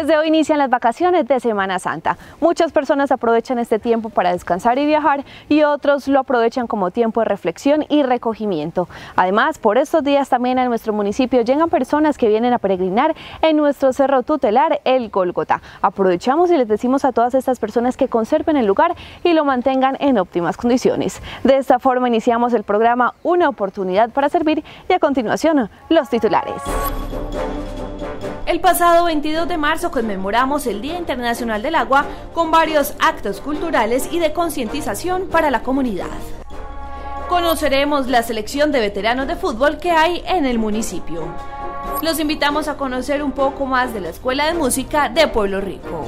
Desde hoy inician las vacaciones de Semana Santa. Muchas personas aprovechan este tiempo para descansar y viajar y otros lo aprovechan como tiempo de reflexión y recogimiento. Además, por estos días también a nuestro municipio llegan personas que vienen a peregrinar en nuestro cerro tutelar, el Gólgota. Aprovechamos y les decimos a todas estas personas que conserven el lugar y lo mantengan en óptimas condiciones. De esta forma iniciamos el programa Una oportunidad para servir y a continuación los titulares. El pasado 22 de marzo conmemoramos el Día Internacional del Agua con varios actos culturales y de concientización para la comunidad. Conoceremos la selección de veteranos de fútbol que hay en el municipio. Los invitamos a conocer un poco más de la Escuela de Música de Pueblo Rico.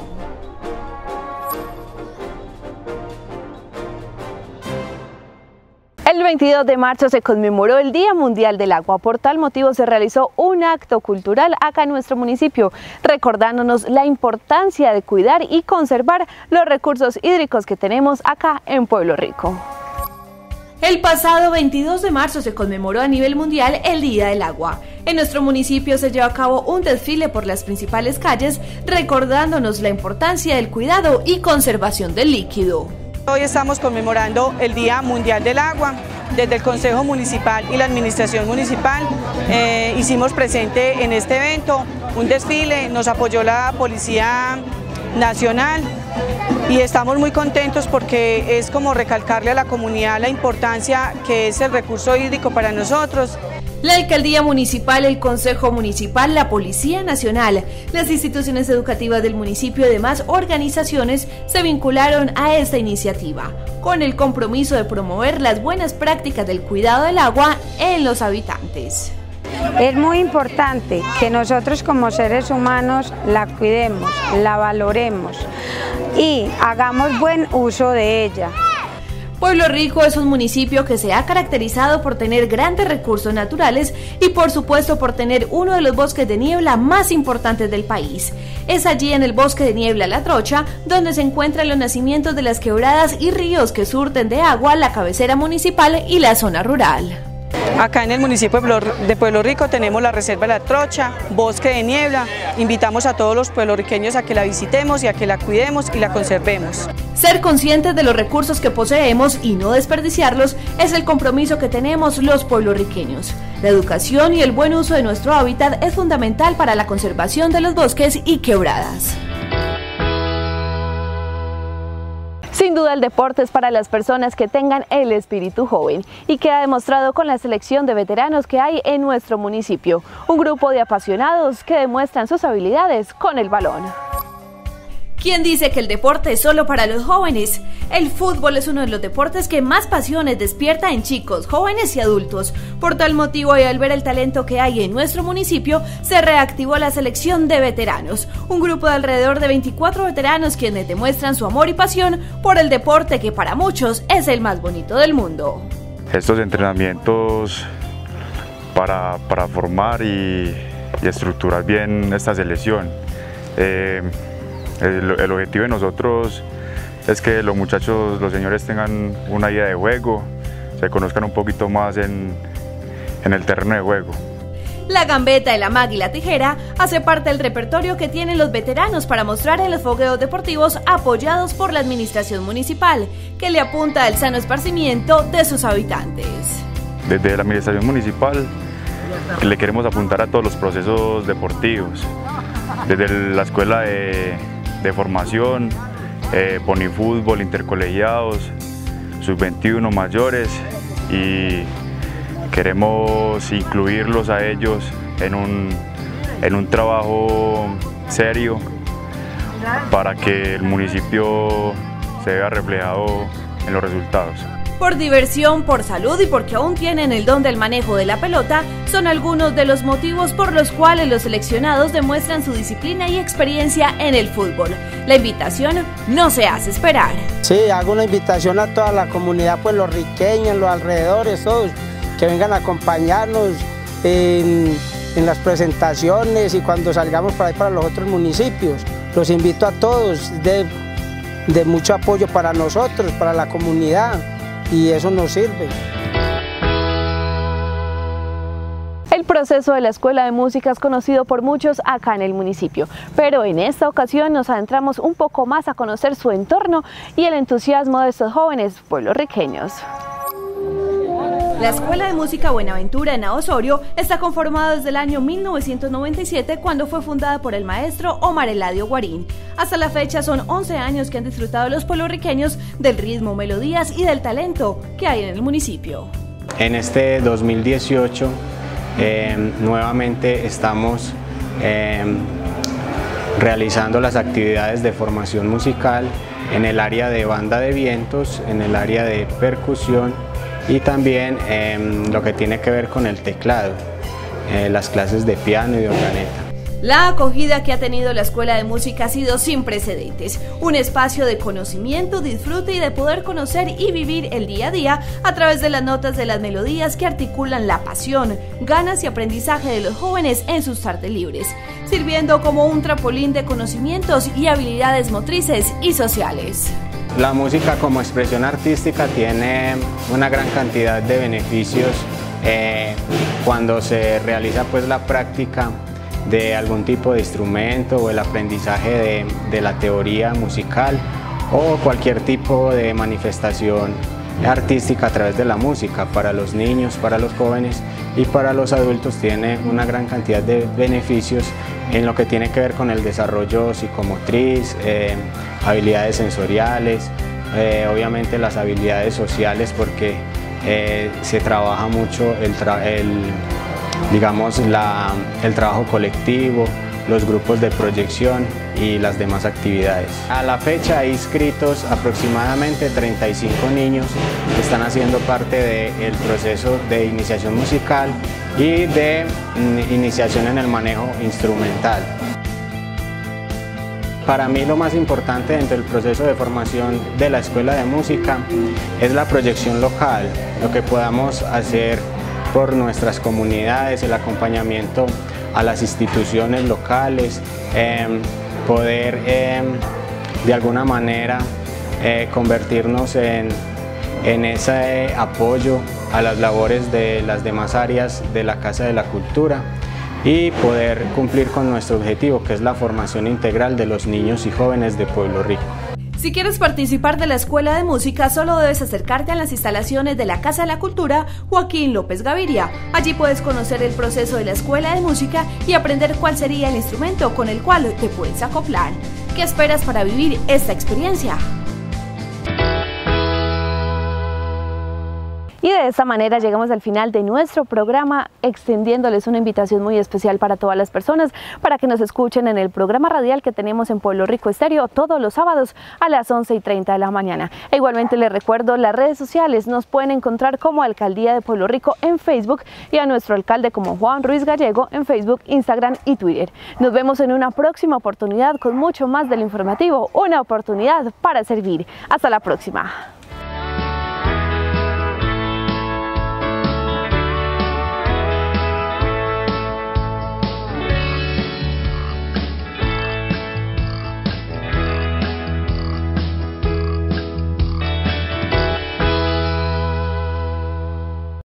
El 22 de marzo se conmemoró el Día Mundial del Agua. Por tal motivo se realizó un acto cultural acá en nuestro municipio, recordándonos la importancia de cuidar y conservar los recursos hídricos que tenemos acá en Pueblo Rico. El pasado 22 de marzo se conmemoró a nivel mundial el Día del Agua. En nuestro municipio se llevó a cabo un desfile por las principales calles, recordándonos la importancia del cuidado y conservación del líquido. Hoy estamos conmemorando el Día Mundial del Agua. Desde el Consejo Municipal y la Administración Municipal hicimos presente en este evento un desfile, nos apoyó la Policía Nacional y estamos muy contentos porque es como recalcarle a la comunidad la importancia que es el recurso hídrico para nosotros. La Alcaldía Municipal, el Consejo Municipal, la Policía Nacional, las instituciones educativas del municipio y demás organizaciones se vincularon a esta iniciativa, con el compromiso de promover las buenas prácticas del cuidado del agua en los habitantes. Es muy importante que nosotros como seres humanos la cuidemos, la valoremos y hagamos buen uso de ella. Pueblo Rico es un municipio que se ha caracterizado por tener grandes recursos naturales y por supuesto por tener uno de los bosques de niebla más importantes del país. Es allí en el bosque de niebla La Trocha donde se encuentran los nacimientos de las quebradas y ríos que surten de agua la cabecera municipal y la zona rural. Acá en el municipio de Pueblo Rico tenemos la Reserva La Trocha, Bosque de Niebla. Invitamos a todos los pueblorriqueños a que la visitemos y a que la cuidemos y la conservemos. Ser conscientes de los recursos que poseemos y no desperdiciarlos es el compromiso que tenemos los pueblorriqueños. La educación y el buen uso de nuestro hábitat es fundamental para la conservación de los bosques y quebradas. Sin duda el deporte es para las personas que tengan el espíritu joven y queda demostrado con la selección de veteranos que hay en nuestro municipio, un grupo de apasionados que demuestran sus habilidades con el balón. ¿Quién dice que el deporte es solo para los jóvenes? El fútbol es uno de los deportes que más pasiones despierta en chicos, jóvenes y adultos. Por tal motivo y al ver el talento que hay en nuestro municipio, se reactivó la selección de veteranos, un grupo de alrededor de 24 veteranos quienes demuestran su amor y pasión por el deporte que para muchos es el más bonito del mundo. Estos entrenamientos para formar y estructurar bien esta selección. El objetivo de nosotros es que los muchachos, los señores tengan una idea de juego, se conozcan un poquito más en el terreno de juego. La gambeta, el amague y la tijera hace parte del repertorio que tienen los veteranos para mostrar en los fogueos deportivos apoyados por la administración municipal, que le apunta al sano esparcimiento de sus habitantes. Desde la administración municipal le queremos apuntar a todos los procesos deportivos, desde la escuela de formación, ponifútbol, intercolegiados, sub-21 mayores y queremos incluirlos a ellos en un trabajo serio para que el municipio se vea reflejado en los resultados. Por diversión, por salud y porque aún tienen el don del manejo de la pelota, son algunos de los motivos por los cuales los seleccionados demuestran su disciplina y experiencia en el fútbol. La invitación no se hace esperar. Sí, hago una invitación a toda la comunidad pueblorriqueña, en los alrededores, todos, que vengan a acompañarnos en las presentaciones y cuando salgamos por ahí para los otros municipios. Los invito a todos, de mucho apoyo para nosotros, para la comunidad. Y eso nos sirve. proceso de la Escuela de Música es conocido por muchos acá en el municipio, pero en esta ocasión nos adentramos un poco más a conocer su entorno y el entusiasmo de estos jóvenes puertorriqueños. La Escuela de Música Buenaventura en Osorio está conformada desde el año 1997, cuando fue fundada por el maestro Omar Eladio Guarín. Hasta la fecha son 11 años que han disfrutado los puertorriqueños del ritmo, melodías y del talento que hay en el municipio. En este 2018 nuevamente estamos realizando las actividades de formación musical en el área de banda de vientos, en el área de percusión y también lo que tiene que ver con el teclado, las clases de piano y de organeta. La acogida que ha tenido la Escuela de Música ha sido sin precedentes, un espacio de conocimiento, disfrute y de poder conocer y vivir el día a día a través de las notas de las melodías que articulan la pasión, ganas y aprendizaje de los jóvenes en sus tardes libres, sirviendo como un trampolín de conocimientos y habilidades motrices y sociales. La música como expresión artística tiene una gran cantidad de beneficios cuando se realiza pues la práctica de algún tipo de instrumento o el aprendizaje de la teoría musical o cualquier tipo de manifestación artística a través de la música. Para los niños, para los jóvenes y para los adultos tiene una gran cantidad de beneficios en lo que tiene que ver con el desarrollo psicomotriz, habilidades sensoriales, obviamente las habilidades sociales, porque se trabaja mucho el trabajo colectivo, los grupos de proyección y las demás actividades. A la fecha hay inscritos aproximadamente 35 niños que están haciendo parte del proceso de iniciación musical y de iniciación en el manejo instrumental. Para mí lo más importante dentro del proceso de formación de la Escuela de Música es la proyección local, lo que podamos hacer por nuestras comunidades, el acompañamiento a las instituciones locales, poder de alguna manera convertirnos en ese apoyo a las labores de las demás áreas de la Casa de la Cultura y poder cumplir con nuestro objetivo, que es la formación integral de los niños y jóvenes de Pueblo Rico. Si quieres participar de la Escuela de Música, solo debes acercarte a las instalaciones de la Casa de la Cultura Joaquín López Gaviria. Allí puedes conocer el proceso de la Escuela de Música y aprender cuál sería el instrumento con el cual te puedes acoplar. ¿Qué esperas para vivir esta experiencia? Y de esta manera llegamos al final de nuestro programa, extendiéndoles una invitación muy especial para todas las personas, para que nos escuchen en el programa radial que tenemos en Pueblo Rico Estéreo todos los sábados a las 11:30 de la mañana. E igualmente les recuerdo las redes sociales, nos pueden encontrar como Alcaldía de Pueblo Rico en Facebook y a nuestro alcalde como Juan Ruiz Gallego en Facebook, Instagram y Twitter. Nos vemos en una próxima oportunidad con mucho más del informativo, una oportunidad para servir. Hasta la próxima.